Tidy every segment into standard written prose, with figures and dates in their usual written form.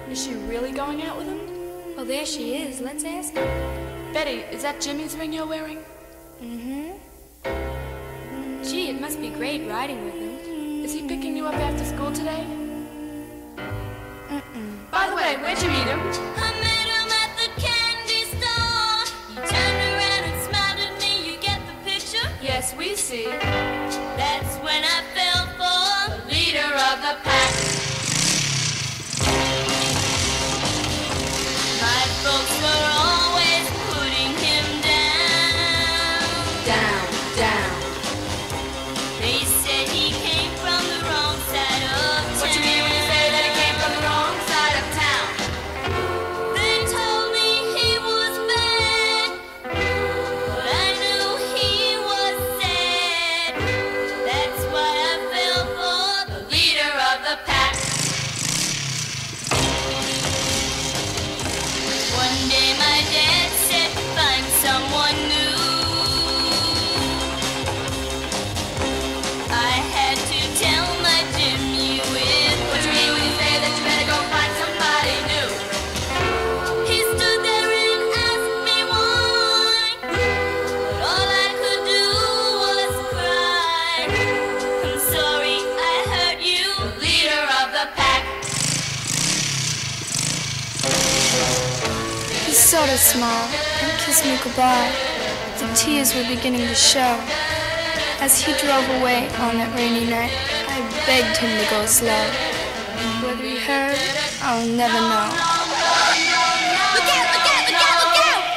Is she really going out with him? Well, there she is. Let's ask her. Betty, is that Jimmy's ring you're wearing? Mm-hmm. Gee, it must be great riding with him. Is he picking you up after school today? Mm-mm. By the way, where'd you meet him? I met him at the candy store. He turned around and smiled at me. You get the picture? Yes, we see. That's when I fell for the leader of the pack. My folks were always putting him down. Down, down. They said he came from the wrong side of town. What you mean when you say that he came from the wrong side of town? They told me he was bad, but I knew he was sad. That's why I fell for the leader of the pack. One day my dad said, find someone new. I had to tell my Jimmy with What you mean when you say that you better go find somebody new? He stood there and asked me why, but all I could do was cry. I'm sorry I hurt you, leader of the pack. He sort of smiled and kissed me goodbye. The tears were beginning to show. As he drove away on that rainy night, I begged him to go slow. Whether he heard, I'll never know. Look out, look out, look out, look out!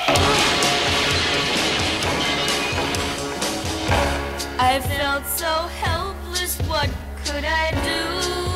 I felt so helpless, what could I do?